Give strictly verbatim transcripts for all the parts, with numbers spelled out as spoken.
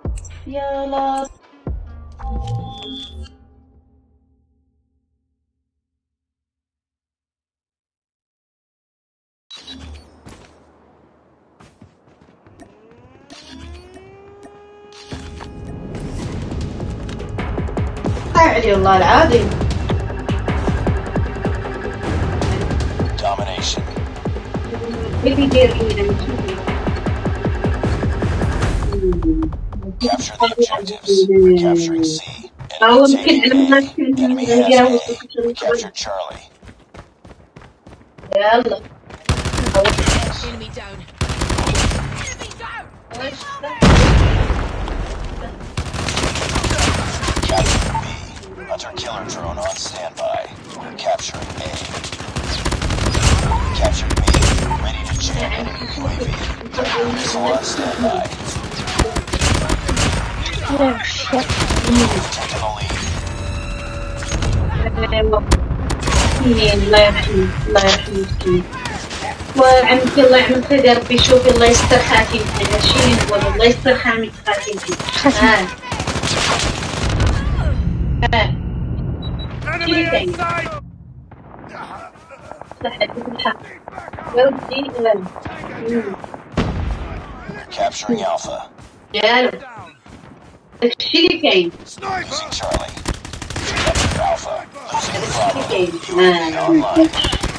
يلا. علي والله العظيم. Domination. Capture the objectives. We're capturing C. Enemy taking A. Enemy has A. We captured Charlie. يلا. Enemy down. Enemy down. Capturing B. Hunter killer drone on standby. We're capturing A. Captured B. Ready to jam enemy U A V. Predator missile on standby. Oh shit. We've taken the lead. الله يرحمك الله يرحمك. وعمك الله يعمل خير يا ربي. شوفي الله يستر خاتمتي. هادشي اللي نقول الله يستر خاتمتي. ها ها شي كاين صحتك بالحق يا ربي. Capturing Alpha. يالو داكشي اللي كاين. Losing Charlie. Captured Alpha. Losing Bravo. كاين. Online.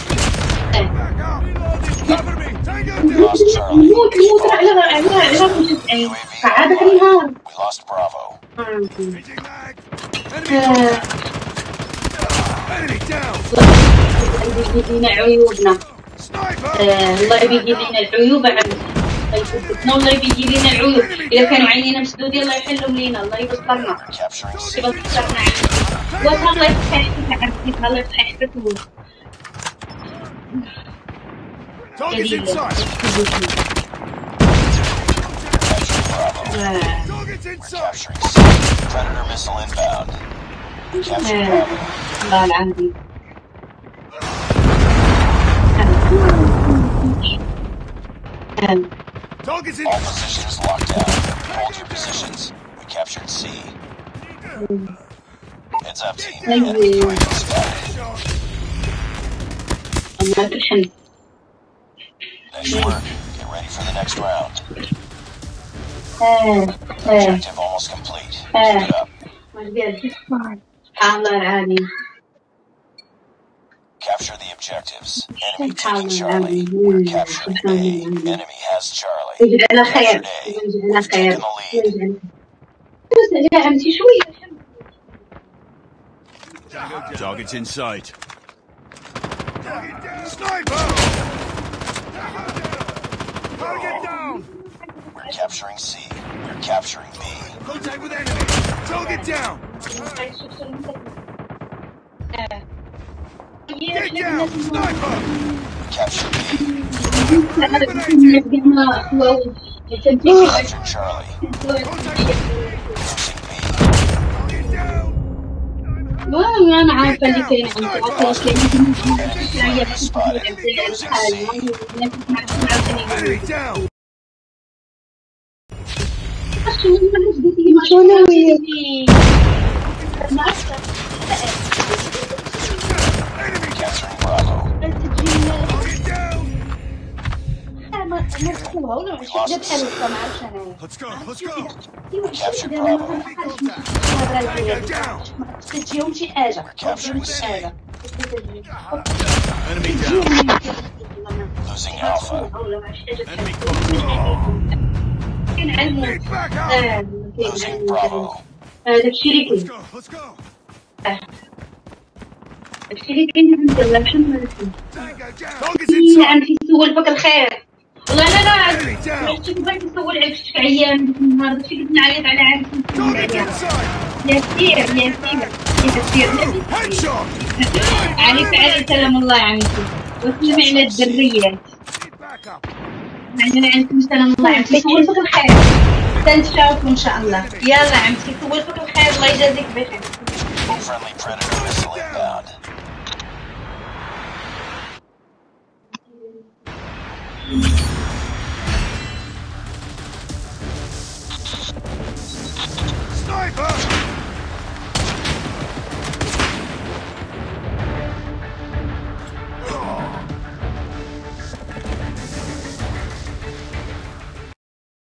We lost Charlie. موت موت على على على على عاد عليها. We lost Bravo. الله يبيد لنا عيوبنا. الله يبيد لنا العيوب عمي. الله يبيد لنا العيوب. إذا كانوا عينينا مسدودين الله يحلهم لينا. الله يبصرنا. يبصرنا عمي. والله الله يفتح عليك عمي. الله يفتح عليك. Target's inside. Target's inside. Capturing C. Predator missile inbound. Capturing Bravo. الله العظيم. Target's in. All positions locked down. Hold your positions. We captured C. Heads up, team. Enemy U A V spotted. الله الحمد. Nice work. Get ready for the next round. آه آه Objective almost complete. Keep it up. سبحان الله العظيم. Capture the objectives. Enemy taking Charlie. We're capturing A. Enemy has Charlie. يجعلنا خير. Captured A. يجعلنا We've خير. taken the lead. يجعلنا يا عمتي شوية. Target's in sight. Sniper! Target down! We're capturing C. We're capturing B. Contact with enemy. Target down! Get down! Sniper! Capture B. Capture Charlie. Losing B. Target down! ما أنا عارفة اللي كاين Capturing Bravo. Let's go, let's go. Capture Bravo. We're capturing C. Enemy down. Losing Alpha. Enemy control. Losing Bravo. داكشي اللي كاين. Let's go, let's go. داكشي اللي كاين عند الله شنو نسمي. Target's إيه inside. عمتي سول بك الخير. والله لا لا Enemy down. عرفتي بغيت نسول عليك شتك عيان ديك النهار داكشي كنت نعيط على عمتي نسول Target's عليها. inside. يا سير يا سير يا سير Headshot. عليك على سلام الله يا عمتي. وسلمي على الدريات. Back up. عندنا عندكم سلام الله عمتي سول بك الخير. تنتشافوا ان شاء الله. يلا عمتي سول بك الخير الله يجازيك بخير. Friendly Predator missile inbound. Sniper!